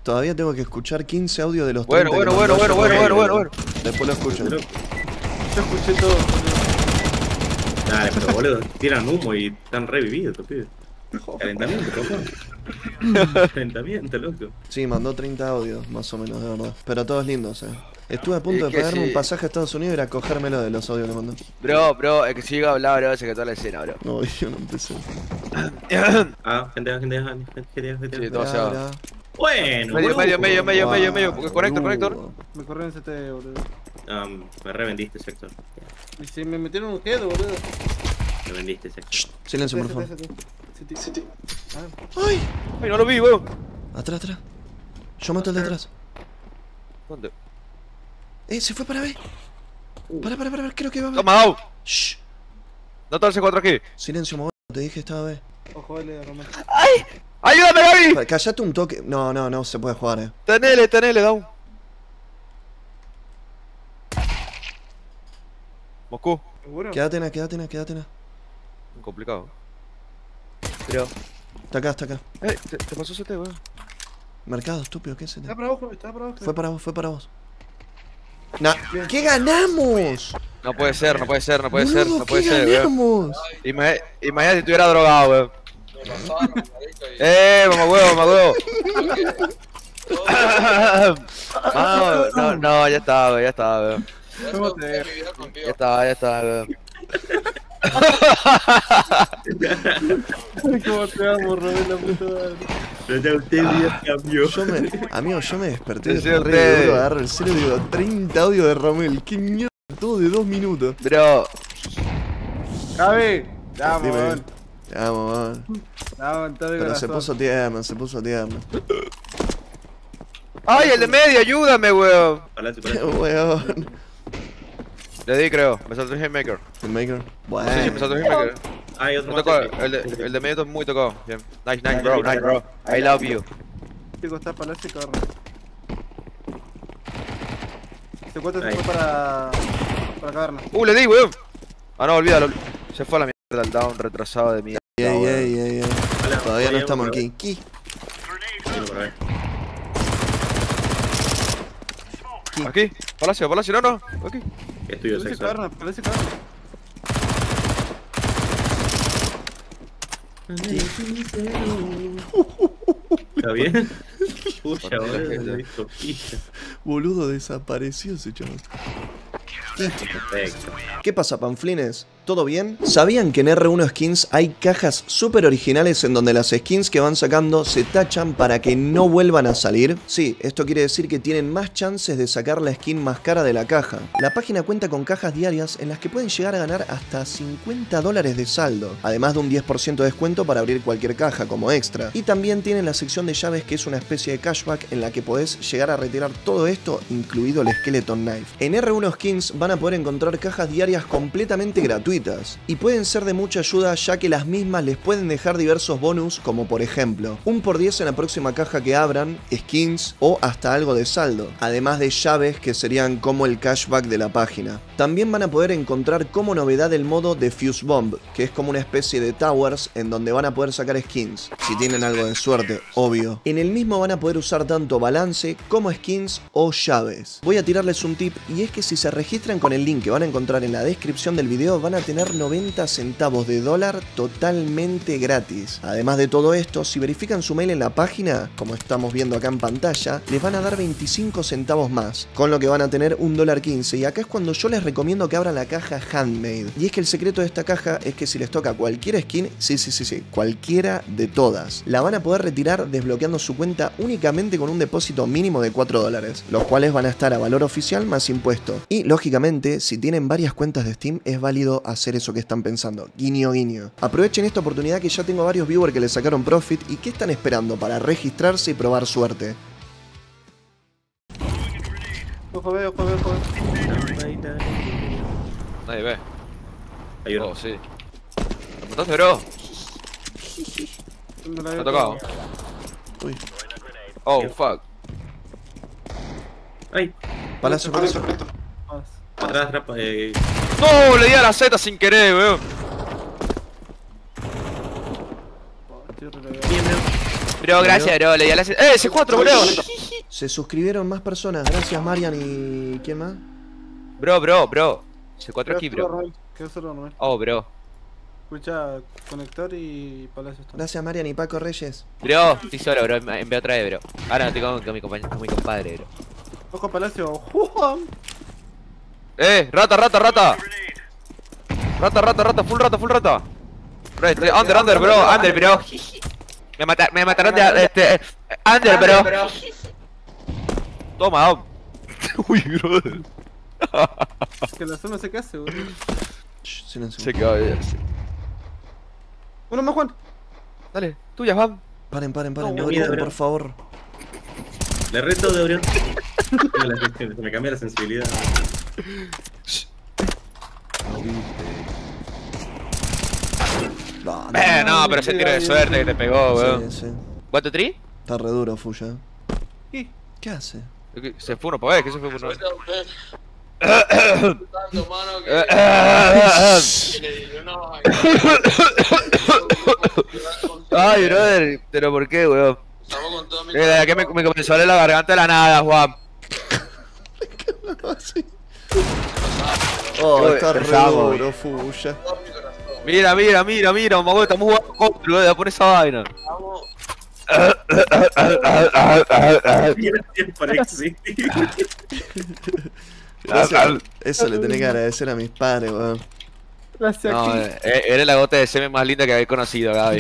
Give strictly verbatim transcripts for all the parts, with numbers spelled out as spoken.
Todavía tengo que escuchar quince audios de los Bueno, treinta bueno, que bueno, mandó bueno, yo, bueno, bueno, bueno, bueno. Después lo escucho. Yo escuché todo, boludo. Dale, pero boludo, tiran humo y están revividos estos pibes. Calentamiento, papá. Calentamiento, loco. Sí, mandó treinta audios, más o menos, de verdad. Pero todos lindos, eh. Estuve a punto Es de que pagarme sí. un pasaje a Estados Unidos y ir a cogérmelo de los audios que mandó. Bro, bro, es que si llega a hablar, bro, se quedó la escena, bro. No, yo no empecé. Ah, gente, gente, gente, gente, gente. Sí, todo se va. Mirá, Bueno, Medio, boludo. medio, medio, medio, medio, medio. Guau, Conector, conector. boludo. Me corrió en C T, boludo. Um, me revendiste, sector. Y si me metieron un head, boludo. Me vendiste, sector. Shh, silencio, por favor. City, City. ¡Ay! Ay, no lo vi, weón. Atrás, atrás. Yo mato el de atrás. ¿Dónde? Eh, se fue para B. Para, para, para, creo que va a B. Toma, out. Shh. No está el C cuatro aquí. Silencio, mogol. Te dije que estaba B. Ojo, L, Román. ¡Ay! ¡Ayúdame, Gaby! Pa- Callate un toque. No, no, no se puede jugar, eh. Tenele, tenele, down. Moscú. ¿Seguro? Quédate en, quédate en, quédate en. Complicado. Pero. Está acá, está acá. Eh, te, te pasó C T, weón. Mercado, estúpido, ¿qué es Está ese? para abajo, está para abajo. Fue para vos, fue para vos. Nah, ¿qué ganamos? No puede ser, no puede ser, no puede ser, Boludo, no puede ¿qué ser, weón. ganamos? Ima- Imagínate si estuviera drogado, weón. Eh, mamá huevo, mamá huevo. Mano, no, no, ya está, weón, ya está, weón. ¿Cómo te Ya está, ya está, weón. ¿Cómo te amo, Robén, la puta madre? Pero ya usted ya cambió. Yo me, amigo, yo me desperté Sí, de usted. re duro, agarro el celo y digo, treinta audios de Romel, qué mierda, todo de dos minutos. Bro, Javi, te amo, Dime, weón. te amo, man. Te amo en todo mi Pero se corazón. puso tierno, se puso tierno. ay, el de medio, ayúdame, weón. Palacio, Qué palacio. weón. Le di, creo, me saltó el Hitmaker. El maker. Sí, sí, me Bueno. saltó el Hitmaker. Hay otro Me más. tocó, el de, el de medio está muy tocado. Bien. Nice, nice, bro, nice, bro. I love you. Chico, está palacio y corre. Este cuate se Ahí. fue para. para caverna. Uh, le di, weón. Ah, no, olvídalo. Se fue a la mierda el down retrasado de mierda. Ey, weón. ey, ey, ey. Hola, Todavía no hola, estamos hola. aquí. ¿Qué? Uno por ahí. Aquí, Palacio, Palacio, no, no. Aquí. Es tuyo, Palacio sector. caverna, palacio caverna. ¿Está bien? Pucha, boludo, lo hizo pija. Boludo, desapareció ese chaval. Perfecto. ¿Qué pasa, panflines? ¿Todo bien? ¿Sabían que en R uno Skins hay cajas súper originales en donde las skins que van sacando se tachan para que no vuelvan a salir? Sí, esto quiere decir que tienen más chances de sacar la skin más cara de la caja. La página cuenta con cajas diarias en las que pueden llegar a ganar hasta cincuenta dólares de saldo, además de un diez por ciento de descuento para abrir cualquier caja como extra. Y también tienen la sección de llaves, que es una especie de cashback en la que podés llegar a retirar todo esto, incluido el Skeleton Knife. En R uno Skins van a poder encontrar cajas diarias completamente gratuitas y pueden ser de mucha ayuda, ya que las mismas les pueden dejar diversos bonus, como por ejemplo un por diez en la próxima caja que abran, skins o hasta algo de saldo, además de llaves que serían como el cashback de la página. También van a poder encontrar como novedad el modo de Fuse Bomb, que es como una especie de towers en donde van a poder sacar skins, si tienen algo de suerte, obvio. En el mismo van a poder usar tanto balance como skins o llaves. Voy a tirarles un tip, y es que si se registran con el link que van a encontrar en la descripción del video, van a tener noventa centavos de dólar totalmente gratis. Además de todo esto, si verifican su mail en la página, como estamos viendo acá en pantalla, les van a dar veinticinco centavos más, con lo que van a tener un dólar quince. Y acá es cuando yo les recomiendo que abran la caja Handmade. Y es que el secreto de esta caja es que si les toca cualquier skin, sí, sí, sí, sí, cualquiera de todas, la van a poder retirar desbloqueando su cuenta únicamente con un depósito mínimo de cuatro dólares, los cuales van a estar a valor oficial más impuesto. Y lógicamente, si tienen varias cuentas de Steam, es válido hacer eso que están pensando. Guiño, guiño. Aprovechen esta oportunidad, que ya tengo varios viewers que le sacaron profit. ¿Y qué están esperando para registrarse y probar suerte? Ojo, ve, ojo, ve, ojo, ve. Nadie ve. Hay uno. Oh, sí. ¿Lo mataste, bro? Me la Me había ha tocado. Uy. Oh, fuck. Ay, Palacio, palacio. Más. atrás, atrás, eh. No, le di a la Z sin querer, weón. Oh, estoy re Bien, bien. Bro, gracias, bro. Le di a la... ¡Eh, ese cuatro, bro! Se suscribieron más personas. Gracias, Marian y... ¿quién más? Bro, bro, bro. ese cuatro aquí, bro. Quedó solo normal. Oh, bro. Escucha, conector y Palacio está. Gracias, Marian y Paco Reyes. Bro, estoy solo, bro. Envío otra vez, bro. Ahora no estoy con, con, mi, compañ con mi compadre, bro. Ojo, Palacio. Juan. ¡Eh! ¡Rata, rata, rata! Rata, rata, rata, full rata, full rata. Bro, estoy under, under, bro, under, bro. Me, mata me mataron de este. Under, bro. Toma, Dom. Uy, bro. Que la zona se qué hace, boludo. Shh, silencio. Se quedó bien. Uno más, Juan. Dale, tuya, Juan. Paren, paren, paren. No, No, mira, griten, bro. por favor. Le reto de Orión. Se me cambió la sensibilidad. No, Eh, no, pero ese tiro de suerte que te pegó, weón. Sí, sí. ¿Cuánto tri? Está re duro, Fuya. ¿Qué? ¿Qué hace? Se fue uno pa' ver, que se fue uno. Ay, brother, pero ¿por qué, weón? Mira, que me, me comenzó a doler la garganta de la nada, Juan. Oh, está re Empezamos. duro, Fuya. Mira, mira, mira, mira, mamá, estamos jugando contra, weón, por esa vaina. Eso, eso le tenés que agradecer a mis padres, weón. Gracias, No, aquí. eh, eres la gota de semen más linda que habéis conocido, Gaby.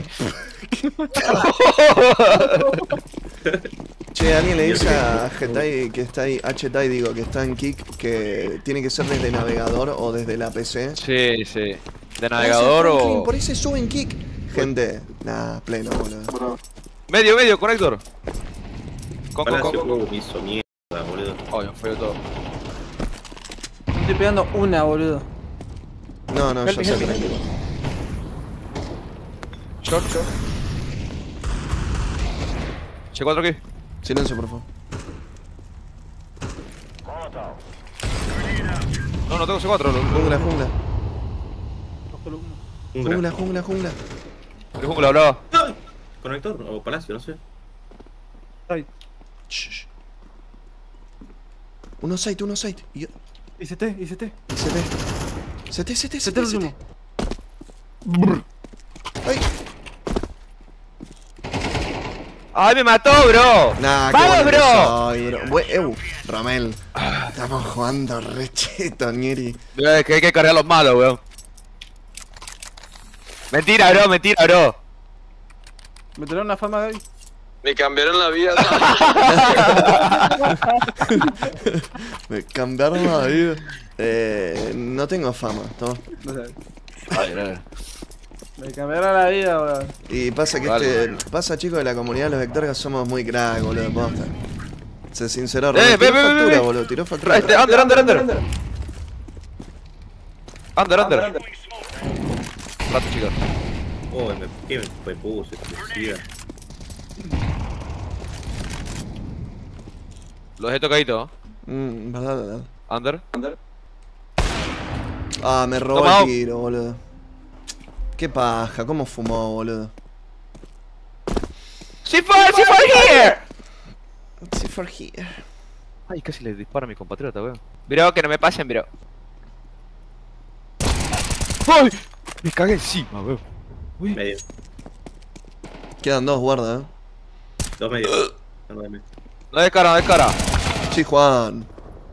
Che, alguien le dice a Getai que está ahí, a Chetai digo, que está en Kick, que tiene que ser desde navegador o desde la P C. Sí, sí. ¿De navegador Franklin, o...? por ahí se sube en Kick. Gente, nah, pleno, boludo. Medio, medio, conector. Con, con, Palacio con, juego me hizo mierda, boludo. Oh, me fue todo. Estoy pegando una, boludo. No, no, yo Help, sé help, que help. Short, short. C cuatro aquí. Silencio, por favor. No, no tengo C cuatro. Lo, lo, Jungla, jungla. Ojo, lo- Jungla, jungla, jungla. lo jungla, bro. ¡Ay! Conector o Palacio, no sé. Ay. Shh, shh. Uno site, uno site. Y yo... Y C T, y C T. C T. C T, C T, C C T T, el C T. último. ¡Ay! ¡Ay, me mató, bro! Nah, qué ¡Vamos, bueno que bro! soy, bro. Bue- Eu, Ramel. Estamos jugando re cheto, Nieri. Es que hay que cargar los malos, weón. Mentira, bro, mentira, bro. ¿Me traen una fama, Gaby? Me cambiaron la vida. Me cambiaron la vida. Eh, no tengo fama, toma. No sé. Ay, bro. Me cambiaron la vida, weón. Y pasa que Vale. este. Pasa, chicos, de la comunidad de los Vectorgas somos muy crack, boludo, posta. Se sinceró, Eh, Ramel. ve, Tiró ve, ve, factura, ve. boludo, tiró factura. Este, under, under, under. Under, under. Rato, chicos. Oh, me, ¿qué me fue puse? Suicida. Los he tocadito. Mm, verdad, verdad. Under. Ah, me robó Toma, el oh. tiro, boludo. Qué paja, cómo fumó, boludo. ¡Sí fue! ¡Sí fue here! Sí, for here. Ay, casi le disparo a mi compatriota, weón. Bro, que no me pasen, bro. ¡Ay! Me cagué encima, weón. Medio. Quedan dos, guarda, eh. Dos medios. No, de medio. No de cara, no de cara. Sí, Juan.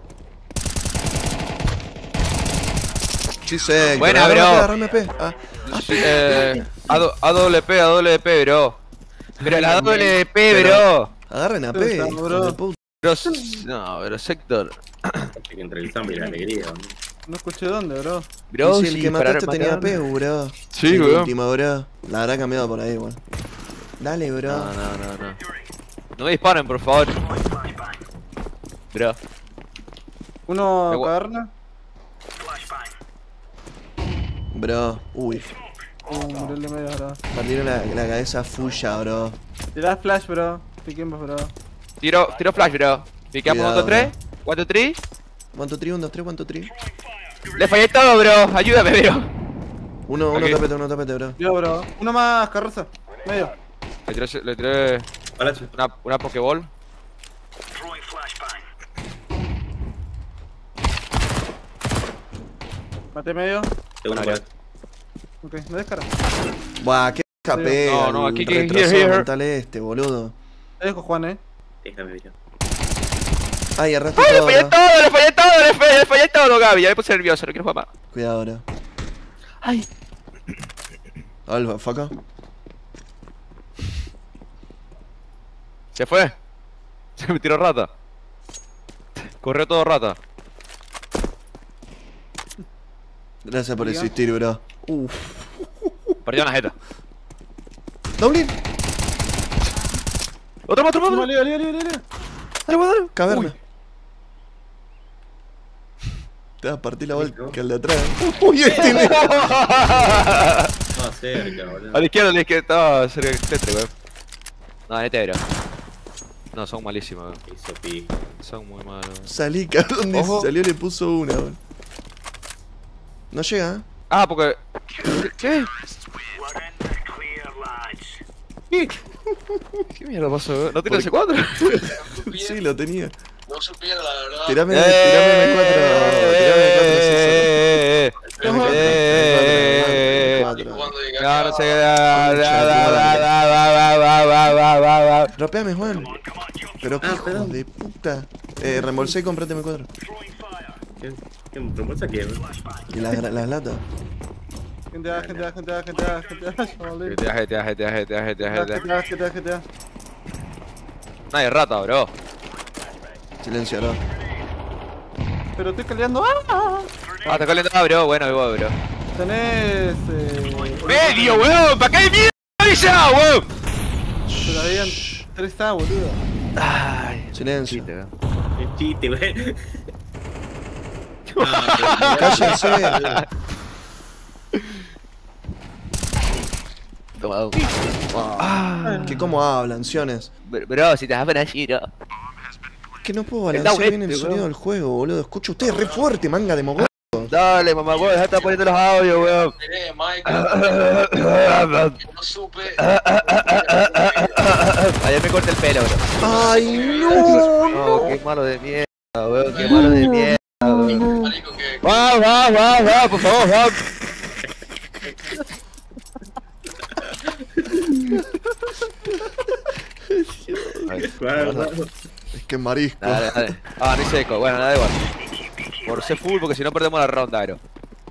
Sí, sé. Buena, bro. Agarrame P, ah, Eh, A W P, A W P, bro. Pero la W P, bro. agarren a P. Puta, hijos bro. de puta. Bro, no, pero sector. Así que entre el samba y la alegría, ¿no? No escuché dónde, bro. Bro, Y si el que mataste tenía P, bro. Sí, el weón. último, bro. La habrá cambiado por ahí, weón. Dale, bro. No, no, no, no. No me disparen, por favor. Bro. Uno Me gua- caverna. Bro. Uy. Uh, murió el de medio, bro. Perdieron la, la cabeza fuya, bro. Tirás flash, bro. Piquemos, bro. Tiro, tiro flash, bro. Picamos Cuidado, uno, tres. cuatro, tres. ¿Cuánto tri? Un, dos, tres, ¿cuánto tri? Le fallé todo, bro. Ayúdame, bro. Uno, uno Ok. tapete, uno tapete, bro. Yo, bro. Uno más, carroza. Medio. Le tiré, le tiré Palacio. Una, una Pokéball. Mate medio. Segundo Bueno, palacio. Ok, me descarga. Buah, qué capé. No, no, aquí, aquí, here, retrasado here. mental este, boludo. Te dejo, Juan, eh. Déjame ver. Ay, erraste ¡Ay, le todo, fallé bro. todo! ¡Le fallé todo! ¡Le fallé, le fallé todo, Gaby! Ya me puse nervioso, no quiero jugar más. Cuidado ahora. ¡Ay! Alfa, faca. Se fue. Se me tiró rata. Corrió todo rata. Gracias por Diga. existir, bro. Uff. Perdió la jeta. Doblin. ¡Otro más, otro más! otro más! Dale, dale, dale, dale. ¡Dale, dale! Caverna. Uy. Te vas a partir la bola que al de atrás. Uy, este me... No, cerca, boludo. A la izquierda, a la izquierda. Estaba cerca del tetre, weón. No, este era. No, son malísimos, weón. Hizo pi. Son muy malos. Salí, cabrón. Dice, Ojo. salió y le puso una, boludo. No llega, ¿eh? Ah, porque... ¿Qué? ¿Qué? ¿Qué mierda pasó, weón? ¿No tiene ese cuatro? Sí, lo tenía. No supiera la verdad. Tirame, tirame M cuatro. Tirame M cuatro, César. Y cuando llegué No, acá, no sé. Da, da, da, da, da, da, da, da, da, da. Dropeame, Juan. Pero qué Ah, hijo perdón. de puta. Eh, reembolsé y comprate M cuatro. ¿Qué? ¿Qué reembolsa qué, bro? Y las, las latas. Gente A, gente A, gente A, gente A, gente A. Chavalín. G T A, G T A, G T A, G T A, G T A, G T A. Gente A, gente A, gente A. Nadie rata, bro. Silencio, bro. Pero estoy caleando. ¡Ah! Ah, te calentaba, bro. Bueno, ahí voy, bro. Tenés. Eh, ¡Medio, weón! ¿Para qué mierda avisa, weón? Pero habían tres A, boludo. Ay, Silencio. chiste, weón. Es chiste, güey. Cállense. Toma, Ah, que cómo hablan, Siones. bro, si te vas a poner así, bro. Que no puedo El balancear down bien el este, sonido weón. del juego, boludo. Escucho usted re fuerte, manga de mogol. Dale, mamá, weón, deja de estar poniendo los audios, weón. miré, Michael, no supe. Ayer me corté el pelo, bro. Ay, no. No, qué malo de mierda, weón, qué malo de mierda, weón. Marico, que Va, va, va, va, por favor, va. Es que marisco. Dale, dale. Ah, no hay seco. Bueno, nada igual. Por ser full, porque si no perdemos la ronda, bro.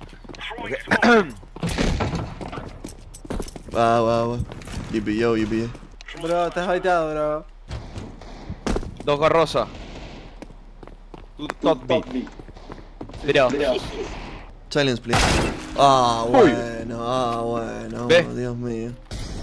Va, va, va. Yipi yo, yipi. Bro, estás baiteado, bro. Dos gorrosas. Tu top B. Bro. Silence, please. Ah, bueno, ah, bueno. Ve. Dios mío.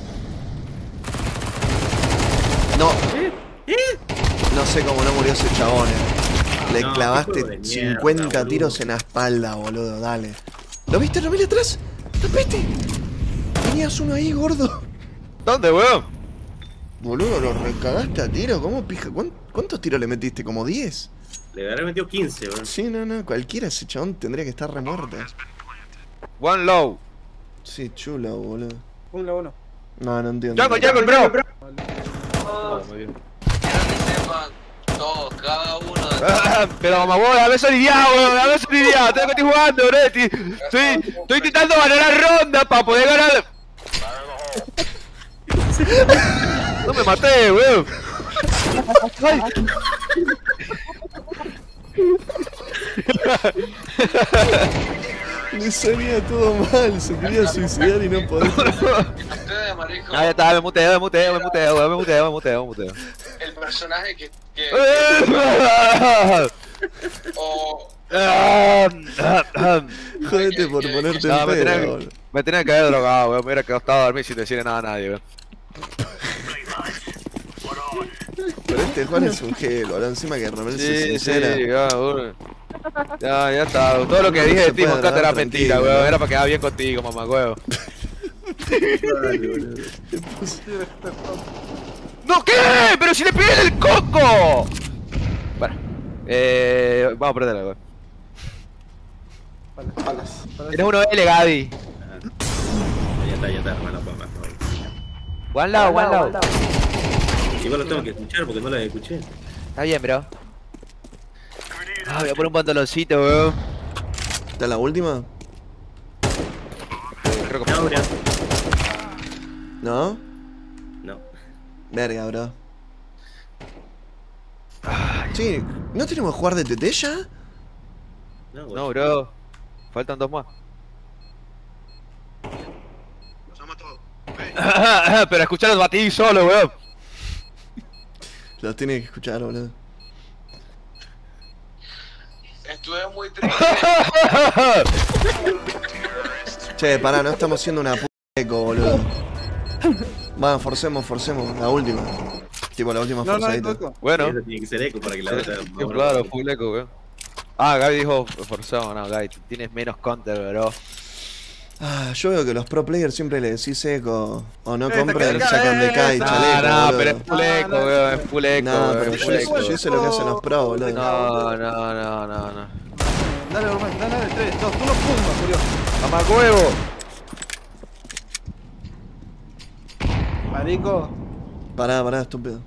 No. No sé cómo no murió ese chabón, eh. Le No, clavaste qué juego de mierda, cincuenta boludo. tiros en la espalda, boludo, dale. ¿Lo viste, Romil, atrás? ¿Lo viste? Tenías uno ahí, gordo. ¿Dónde, weón? Boludo, lo recagaste a tiro. ¿Cómo pija? ¿Cuán- ¿Cuántos tiros le metiste? ¿Como diez? Le habrá metido quince, bro. Sí, no, no. Cualquiera ese chabón tendría que estar remuerto. One low. Sí, chulo, boludo. Uno a uno. No, no entiendo. Jungle, jungle, bro. todos, Muy bien. quiero que sepan, todos, cada uno de Pero mamá, weón, a veces lidiado, weón, a veces lidiado. Tengo que estoy jugando, bro. Estoy, estoy, estoy intentando ganar la ronda para poder ganar. No me maté, weón. Ay. Le salía todo mal, se quería suicidar y no podía. ustedes, marico, Ah, ya está, me muteo, me muteo, me muteo, weón, me muteo, me muteo, me muteo. el personaje que, que o Jódete por ponerte No, en me pera, tenía, boludo. me tenía que haber drogado, weón. Me hubiera quedado a dormir sin decirle nada a nadie, weón. Pero este Juan es un gel, boludo. Encima que Romel se Sí, sí, sincera. ya, weón. Ya, ya está. Todo lo que dije de ti, puede Moncato, hablar era mentira, tranquilo, weón. ¿no? Era para quedar bien contigo, mamá, weón. ¡No, qué! ¡Pero si le pegué el coco! Bueno, eh. Vamos a perderla, weón. Palas, palas. palas. Tienes uno L, Gaby. Ya está, ya está, hermano, papá. One lado, one lado. Igual lo tengo que escuchar porque no la escuché. Está bien, bro. Ah, voy a poner un pantaloncito, weón. ¿Está la última? Creo que No, bro. ¿No? No. Verga, bro. Sí, ¿no tenemos que jugar de T T ya? No, No, bro. Faltan dos más. Pero escuchá los batidis solo, weón. Los tiene que escuchar, boludo. Estuve muy triste. Che, pará, no estamos haciendo una p*** eco, boludo. Va, forcemos, forcemos. La última. Tipo, la última No, no, hay forzadita. poco. Bueno. Eso tiene que ser eco para que la otra. Sí, claro, full eco, weón. Ah, Gaby dijo forzado. No, Gaby, tienes menos counter, bro. Ah, yo veo que los pro players siempre le decís eco. O no Eh, compran, te sacan de cae, K y eh, chaleco, No, no, boludo. pero es full eco, weón. Es full eco, No, weón. pero Es yo, full eco. yo sé lo que hacen los pro, boludo. No, no, no, no, no. Dale, Rubén, dale, dale, tres, dos, uno, pum, murió. ¡Mamá huevo! Marico, Pará, pará, estúpido.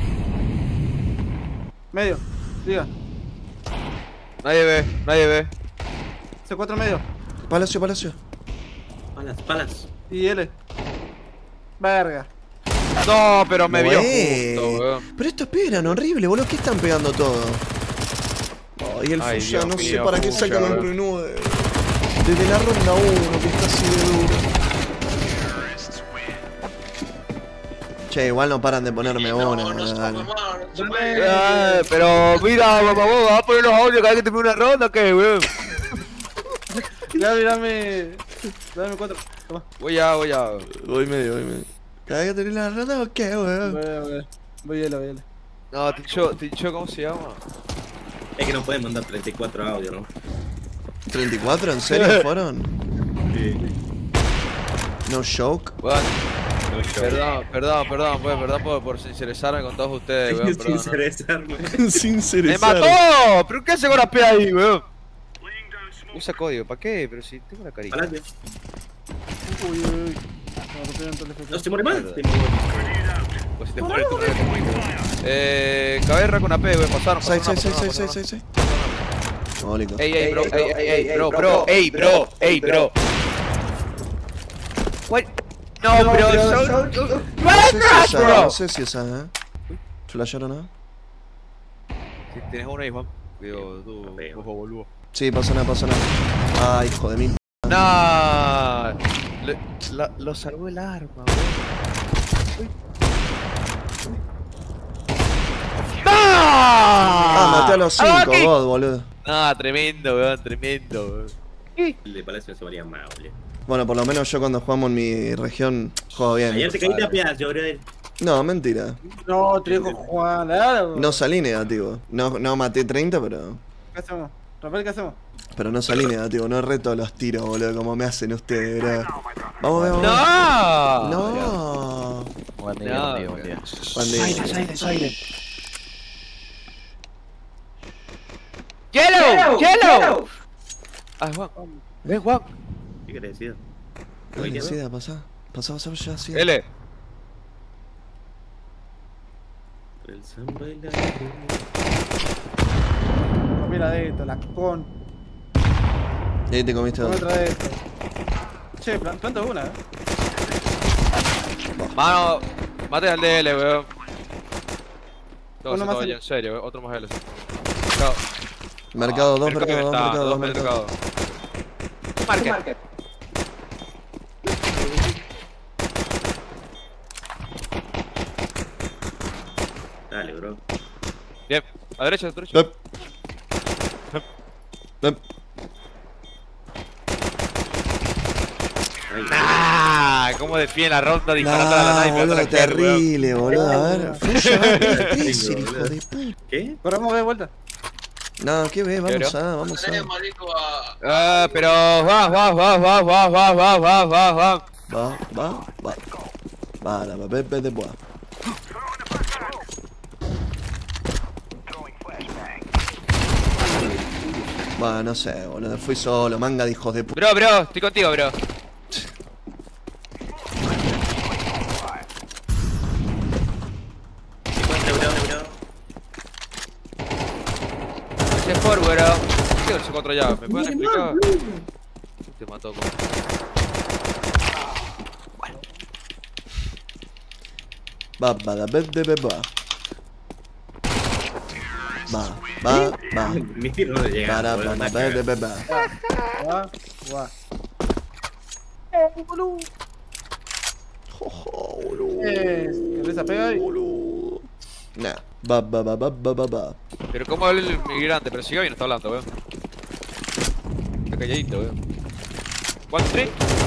medio, diga, Nadie ve, nadie ve. C cuatro medio, Palacio, palacio. Palas, palas. y L. Verga. No, pero me vio Güey. justo, weón. Pero estos pibes eran horribles, boludo. ¿Qué están pegando todo? Ay, el Ay, Fuya, Dios no sé mío, para qué Fuya, sacan el bro. renueve. Desde la ronda uno, que está así de duro. Che, igual no paran de ponerme No, una, no se dale. puede mamar, no se Dale. puede. Ah, pero mira, mamá, vos vas a poner los audios cada vez que te pide una ronda, ¿qué, weón? Dame, dame, dame cuatro. Toma. Voy ya, voy ya. Voy medio, voy medio. ¿Cada vez que tenés la ronda o qué, weón? Voy, voy, voy L, voy L. No, Tincho, Tincho, ¿cómo se llama? Es que no pueden mandar treinta y cuatro audios, ¿no? ¿treinta y cuatro? ¿En serio fueron? Sí. No joke. Weón, No, yo. perdón, perdón, perdón, weón, perdón por, por sincerizarme con todos ustedes, weón, perdón. Sin ¿no? interesarme. Sin ¡Me cerezar. mató! ¿Pero qué hace con la P ahí, weón? Usa código, ¿para qué? Pero si tengo la carita. Palacio. Uy, uy, uy. Me rompieron todo el F P. No se muere más. Pues si te mueres tú, no eres conmigo. Eh, Caberra con A P, weón, pasaron, seis, pasaron, seis, seis, pasaron, seis, pasaron. seis, seis. Mólico. Ey, ey, bro, ey, ey, ey, bro, bro, ey, bro, ey, bro. What? No, bro, so... No sé si esa, bro. no sé si esa, eh. ¿Flasharon, no? Si tienes uno ahí, Juan. Digo, tú, No veo. ojo, boludo. Sí, pasa nada, pasa nada. Ay, hijo de mí. No, Le- la- lo salvó el arma, weón. ¡No! Ah, maté a los Ah, cinco, aquí. God, boludo. No, tremendo, weón, tremendo, weón. El de Palacio se valía más, boludo. Bueno, por lo menos yo cuando jugamos en mi región juego bien. Ayer te caíste a Palacio, bro. No, mentira. No, te dejo Juan, dale. No salí negativo. No, no maté treinta, pero. ¿Qué hacemos? Rafael, ¿qué hacemos? Pero no salí negativo. No reto los tiros, boludo, como me hacen ustedes, bro. Vamos, vamos. ¡No! No. Buen día, No, buen día, buen día. Buen día. ¡Yellow! ¡Yellow! Ah, Juan. Ven, Juan. ¿Qué querés decir? Dale, Sida, pasá. Pasá, pasá ya, Sida. L. El samba y la... No, mira de esto, la con. Y ahí te comiste No me dos. trae esto. Che, plan- planta una, eh. Mano, mate al D L, weón. No, Uno se más todo L. ya, en serio, weón. Otro más L. Chao. Mercado dos, Ah, mercado dos, está, mercado dos dos, mercado. mercado. Market. Dale, bro. Bien, a derecha, a derecha. Lep. Lep. Ay, Ah, cómo defiende la ronda disparando a la Nah, sniper. boludo, otra vez, weón. terrible, boludo. A ver. Fuya, va a Tracer, Tengo, hijo boludo. de puta. ¿Qué? Corremos de vuelta. No, ¿qué ves? Vamos ¿Pero? a, vamos Tenés, a. marico, a... Ah, pero va, va, va, va, va, va, va, va, va, va. Va, va, va. Va, la Pepe de Bois. Va, no sé, boludo. Fui solo, manga de hijos de puta. Bro, bro, estoy contigo, bro. C cuatro, bro. ¿Qué es el C cuatro ya? ¿Me pueden explicar? Te mató con... Va, va, va, va, va. Va, va, va. Mis tiros no le llegan. Para, boludo, va, anda va, a cagar. va, va, va. Va, va. Jojo, boludo. Eh, ¿querés a pega ahí? Boludo. Nah. Va, va, va, va, va, va, va. Pero cómo habla el migrante, pero sigue bien está hablando, weón. Está calladito, weón. One, three.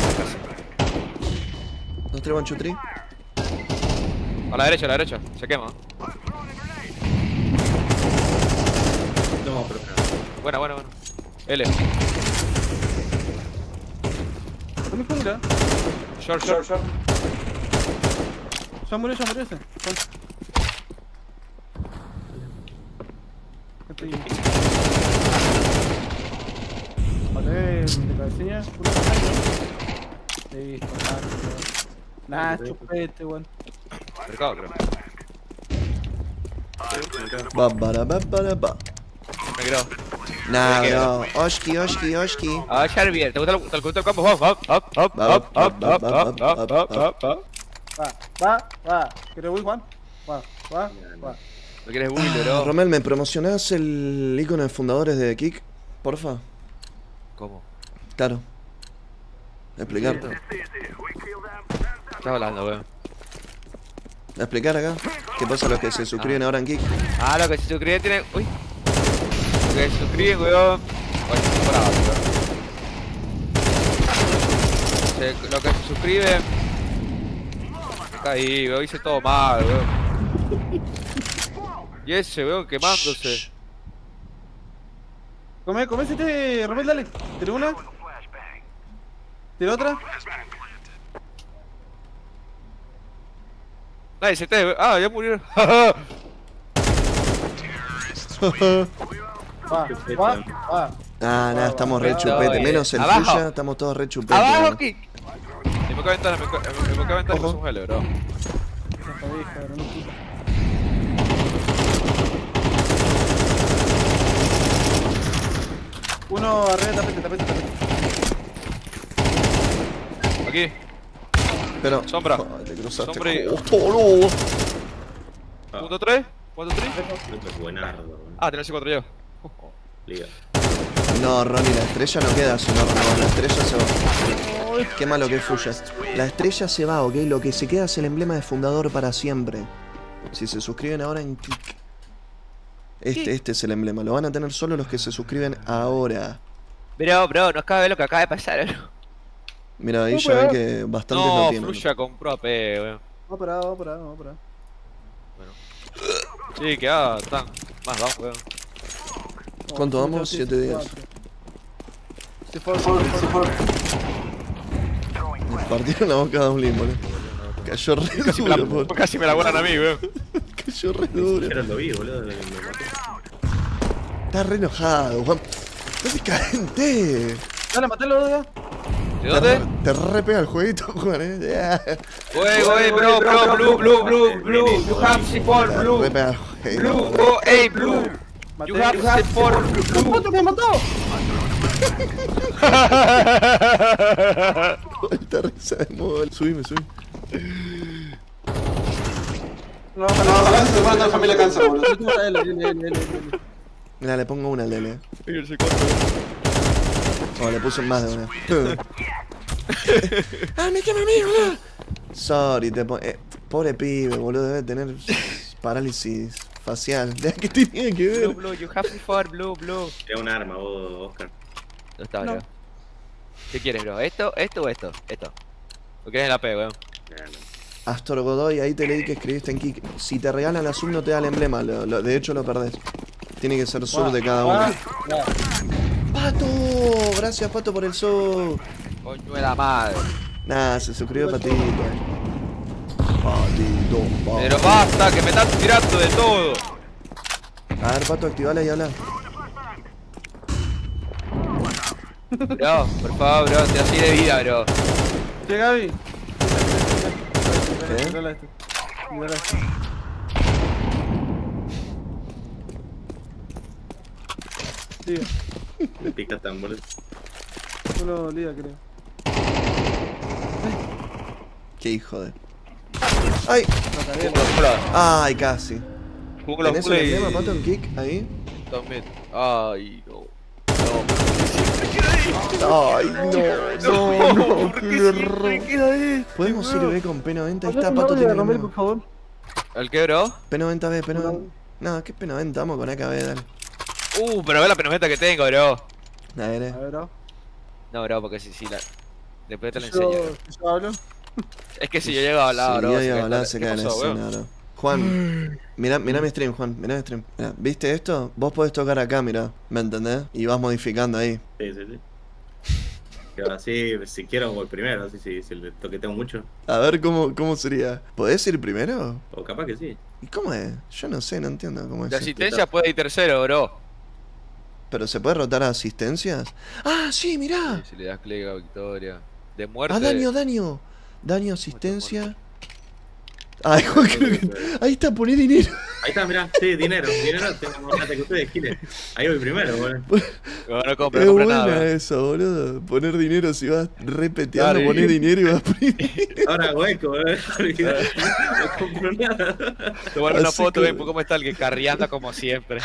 Dos, tres, one, two, three. A la derecha, a la derecha. Se quema. No, pero. Buena, buena, buena. L. No me mira. Short, short, short. Ya murió, ya murió ese. Estoy... Vale, de cabecilla. Puro caballo. Listo, nah, chupete, weón. Mercado, creo. Va, va, va, va, va. Me creo. Nah, Me quedo. bro. Oshki, Oshki, Oshki. Ah, Charvier, ¿te gusta el, te gusta el campo? Up, up, up, up, up, up, up, up, up, up, up, up. Va, va, va. ¿Quieres Will, Juan? Va, va, va. ¿No quieres bully, bro? Romel, ¿me promocionás el icono de fundadores de Kick? Porfa. ¿Cómo? Claro. Explicarte. Estás hablando, weón. Explicar acá. ¿Qué pasa a los que se suscriben ahora en Kick? Ah, lo que se suscriben tiene... Uy. Lo que se suscriben, weón. Oye, estoy bravo, weón. Se- Lo que se suscriben... Me caí, weón. Hice todo mal, weón. Y ese, weón, quemándose. Come, come, si te... Romel, dale. ¿Tira una? ¿Tira otra? Nadie se te... Ah, ya murieron. Va, va, va. Ah, nada, estamos re Chupete. chupete. Menos el Abajo. tuya, estamos todos re chupete. ¡Abajo, bro. kick! Me boca ventana, me boca me boca ventana Ojo. con un L, bro. Se jodí, cabrón, no puta. Uno arriba, tapete, tapete, tapete. Aquí. Pero. Sombra. Joder, te cruzaste. Sombra y- Justo, boludo. Punto tres. Punto tres. Esto es buenardo, boludo. Ah, tenés C cuatro yo. Liga. No, Ronnie, la estrella no queda si no renovas. La estrella se va. Qué malo que es Fuya. La estrella se va, ok. Lo que se queda es el emblema de fundador para siempre. Si se suscriben ahora en Kick. Este, este es el emblema. Lo van a tener solo los que se suscriben ahora. Bro, bro, no acaba de ver lo que acaba de pasar, bro. Mira, ahí ya ven que bastantes lo No, tienen. Fluya compró A P, weón. Vamos para, vamos para, vamos para. Sí, que ah, tan. Más vamos, weón. ¿Cuánto vamos? Siete días. Se fue, se fue, se fue. Me partieron la boca de un limbo, ¿no? Cayó re Casi me duro, la, por- casi me la guardan a mí, weón. Cayó re duro. Pero lo vi, boludo. Lo mató. Está re enojado, Juan. No te calientes. Dale, matalo, ya. ¿De dónde? Te re pega el jueguito, Juan, eh. Yeah. Wey, wey, bro, bro, blue, blue, blue, blue. You have C cuatro, Te blue. re pega el jueguito. Blue, oh, hey, blue. Maté. You have C cuatro, blue. ¡Puto, me mató! Esta risa de modo. Subime, subime. No, no, no, no, se van a dar familia cansa, boludo. L, L, L, L, L. Mira, le pongo una al Dele. Y el C cuatro. Oh, le puse más de una. ¡Ah, me quema a mí, boludo! Sorry, te pon... eh, pobre pibe, boludo, debe tener parálisis facial. ¿Qué tenía que Blue, ver? blue, you have C cuatro, blue, blue. Era un arma, vos, Oscar. ¿Dónde está, No. bro? ¿Qué quieres, bro? ¿Esto, esto o esto? Esto. ¿O quieres la P, weón? Nah, no. Astor Godoy, ahí te leí que escribiste en Kick. Si te regalan la sub no te da el emblema, lo- lo- de hecho lo perdés. Tiene que ser sub de cada Va, uno. va. ¡Pato! Gracias, Pato, por el sub. Coño de la madre. Nah, se suscribió Patito. Patito, Pato. Pero basta, que me estás tirando de todo. A ver, Pato, activala y habla. Bro, por favor, bro, te así de vida, bro. Che, Gaby. ¿Qué? Mírala esto. Mírala esto. Liga. Me pica tan, boludo. Uno liga, creo. Qué hijo de... ¡Ay! No, está bien. Jungla, ¡Ay, casi! jungla, ¿Tenés un jungla y... emblema, Pato, en kick ahí? También. Ay, no. ¡Ay, no! ¡No, no! ¿Por ¡Qué qué siempre error! queda este, ¿Podemos ir weón? B con P noventa? Ahí Ponete está, un Pato audio tiene de el Romel, emblema. por favor. ¿El qué, bro? P noventa B, P noventa. No, ¿qué P noventa? Vamos con A K B, dale. Uh, pero ve la penometa que tengo, bro. A ver, A eh. ver, bro. No, bro, porque si, si la... Después te la Yo, enseño. bro. yo hablo. Es que si yo llego a hablar, Sí, bro. yo se iba a cae hablar, la- se ¿qué cae la pasó, weón? escena, bro. Juan, mirá, mirá mi stream, Juan, mirá mi stream. Mirá, ¿viste esto? Vos podés tocar acá, mirá, ¿me entendés? Y vas modificando ahí. Sí, sí, sí. Pero así, si quiero, voy primero, así, si, si le toqueteo mucho. A ver cómo, cómo sería. ¿Podés ir primero? O capaz que sí. ¿Y cómo es? Yo no sé, no entiendo cómo es. De esto. asistencia puede ir tercero, bro. ¿Pero se puede rotar a asistencias? ¡Ah, sí, mirá! Sí, si le das clic a victoria. De muerte. ¡Ah, daño, daño! Daño, asistencia. Ay, Juan, creo que... Ahí está, poné dinero. Ahí está, mirá, sí, dinero, dinero, tengo más plata que ustedes, Giles. Ahí voy primero, boludo. No, no compra, Es no compra buena nada. bro. eso, boludo. Poner dinero si vas repeteando, Dale. poner dinero y vas primero. Ahora hueco, boludo. No compro nada. Tomar una Así foto, que- ven cómo está el que carrianda como siempre.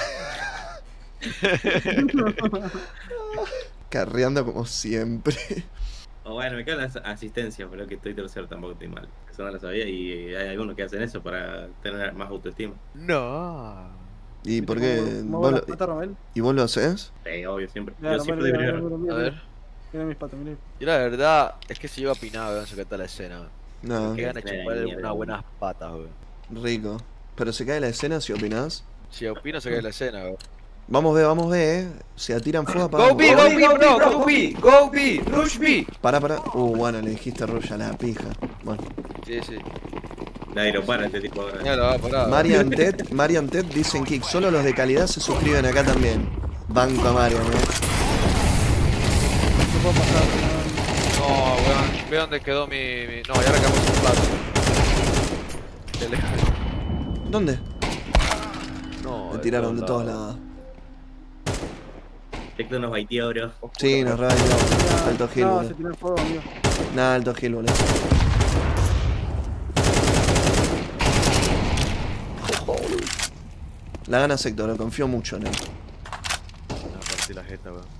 Carreando como siempre. O bueno, me quedan las asistencias, boludo, que estoy tercero, tampoco estoy mal. Eso no lo sabía y hay algunos que hacen eso para tener más autoestima. No. ¿Y por qué? ¿Cómo ¿Vos va lo... la pata, Romel? ¿Y vos lo haces? Sí, obvio, siempre. Mira, Yo siempre Romel, doy mira, primero. mira, A mira, ver. mira mis patas, mira. Yo la verdad es que si yo opinaba, weón, se canta la escena. No, Que gana Qué chuparle mierda, unas weón. buenas patas, weón. rico. Pero se cae la escena si opinás. Si opino, se cae la escena, weón. Vamos B, vamos B, eh. Se tiran fuego, Go apagamos. B, go B, bro, go B, go B, rush B. Para, para. Uh, bueno, le dijiste Rush a la pija. Bueno. Sí, sí. Nadie lo para este tipo ahora. Ya lo va a parar. Marian Ted, Marian Ted dicen Kick. Solo los de calidad se suscriben acá también. Banco a Marian, eh. No puedo pasar. No, weón, ve dónde quedó mi... mi... No, ya recamos un plato. Qué lejos. ¿Dónde? No, Me tiraron de todos lados. Tecno nos baiteó, bro. Sí, nos rebañó. Alto Gil, No, boludo. se tiró el fuego, amigo. Nada, alto Gil, boludo. La gana Sector, lo confío mucho en él. No, partí la jeta, weón.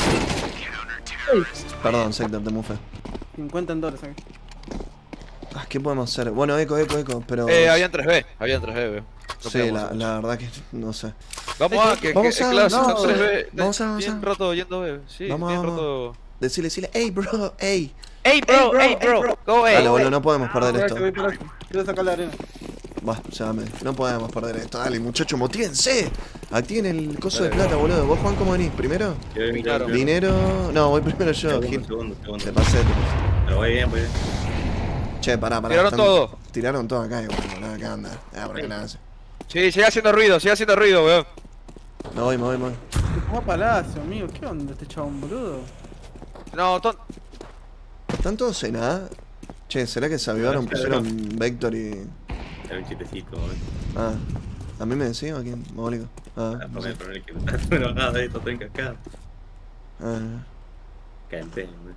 Perdón, Sector, te mufe. cincuenta en dólares aquí. Ah, ¿qué podemos hacer? Bueno, eco, eco, eco, pero... Eh, habían tres B, habían tres B, weón. No Sí, pegamos la, mucho. la verdad que no sé. Vamos a, que, que, Vamos a- claro, si no, están tres B. vamos a- vamos bien a- roto yendo B. Sí, Vamos, bien vamos. roto. Decile, decile, hey bro, hey. Ey, bro, ey, bro, go A. Dale, boludo, no podemos perder Espera, esto. que voy por aquí. Quiero sacar la arena. Va, llámame. No podemos perder esto. Dale, muchachos, motívense. Activen el coso de Dale, plata, boludo. ¿Vos, Juan, cómo venís? ¿Primero? Yo voy Claro. primero. Dinero. No, voy primero yo, Segundo, Gil. segundo, segundo. Te pasé. te pasé. Pero voy bien, voy bien. Che, pará, pará. Tiraron están- todo. Tiraron todo acá, igual. Nada, acá anda. Ah, por qué nada hace. Sí, sigue haciendo ruido, sigue haciendo ruido, weón. Me voy, me voy, me voy. Se fue a palacio, amigo. ¿Qué onda este chabón, boludo? No, ton... ¿Están todos en A? Che, ¿será que se avivaron? Pusieron Vector y. Era un chistecito, boludo. Ah. ¿A mí me decís o a quién? Mogólico. Ah, Ah, no por sé. el problema es que me está enojado de esto, estoy encascado. Ah. Canté, boludo.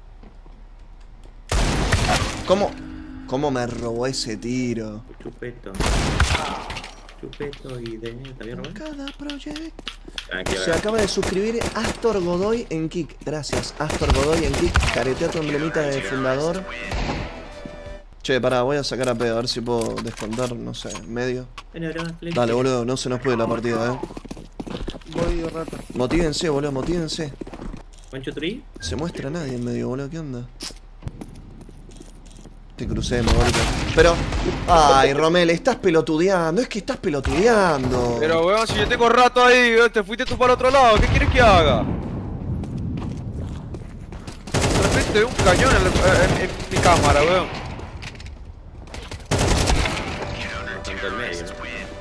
¿Cómo? ¿Cómo me robó ese tiro? Chupeto. Chupeto y de... ¿También, Romel? Cada proyecto. Ah, aquí Se va. acaba de suscribir Astor Godoy en Kick. Gracias, Astor Godoy en Kick. Caretea tu emblemita de fundador. Che, pará, voy a sacar a pedo, a ver si puedo descontar, no sé, medio. Bueno, bro, flex. Dale, boludo, no se nos puede la partida, eh. Voy rato. Motívense, boludo, motívense. Pancho Tri. Se muestra nadie en medio, boludo, ¿qué onda? Te crucé, mogólico. Pero, ay, Romel, estás pelotudeando, es que estás pelotudeando. Pero, weón, si yo tengo rato ahí, weón, te fuiste tú para otro lado, ¿qué quieres que haga? De repente un cañón en, la- en- en mi cámara, weón. No tanto el medio, ¿no?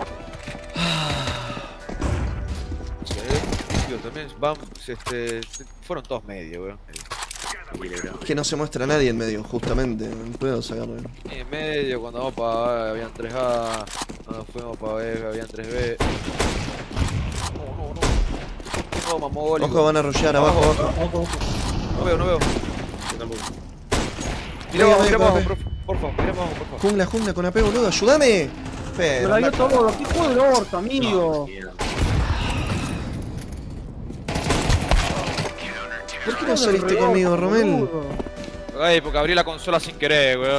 Sí, tío, también van, este, fueron todos medios, weón. Tranquilo, bro. Que no se muestra nadie en medio, justamente. No puedo sacarlo. En medio, cuando vamos para A, habían tres A, cuando fuimos para B, habían tres B. No, no, no. todo mamólico. Ojo, van a rushear abajo, abajo. Ojo, ojo. No veo, no veo. Yo tampoco. Mira Medio, abajo, medio, mira abajo, medio. por- porfa, mira abajo, porfa. Jungla, jungla con A P, boludo, ayúdame. Me Pero, la dio anda- todo. ¿Qué juego de orto, amigo? No, mierda. ¿Por qué no saliste conmigo, Romel? Ay, porque abrí la consola sin querer, weón.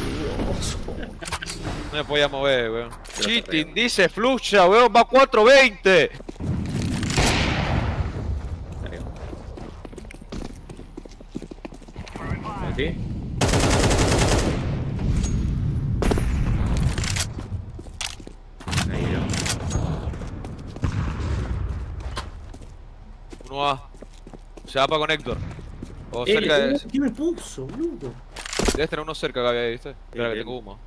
No me podía mover, weón. Cheating, dice Flucha, weón, va cuatro veinte. ¿Sí? Ahí ya. Uno A. Se va para conector. O Eh, cerca de. uh, ¿Qué me puso, boludo? Debes tener uno cerca, Gaby, ahí, ¿viste? Espera que bien. tengo humo.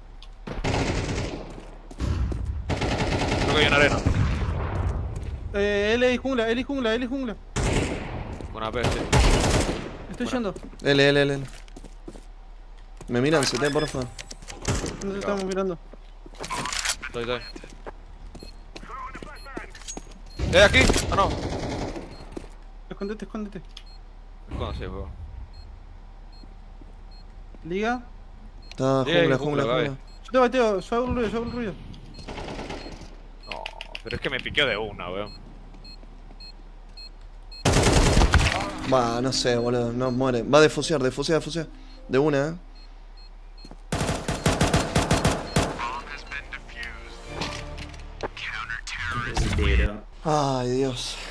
Creo que hay una arena. Eh, L y jungla, L y jungla, L y jungla. Con A P, sí. Estoy yendo. L, L, L. L. Me miran, C T, porfa. Nos estamos mirando. Estoy, estoy. ¡Eh, aquí! Ah, no. Escóndete, escóndete. ¿Cuándo se weón? Liga. Está Sí, hay jungla, jungla, jungla, Gaby. jungla. Yo te bateo, yo hago el ruido, yo hago el ruido. No, pero es que me piqueó de una, weón. Va, no sé, boludo, no muere. Va a defusear, defusear, defusear. De una, eh. Pero... Ay, Dios.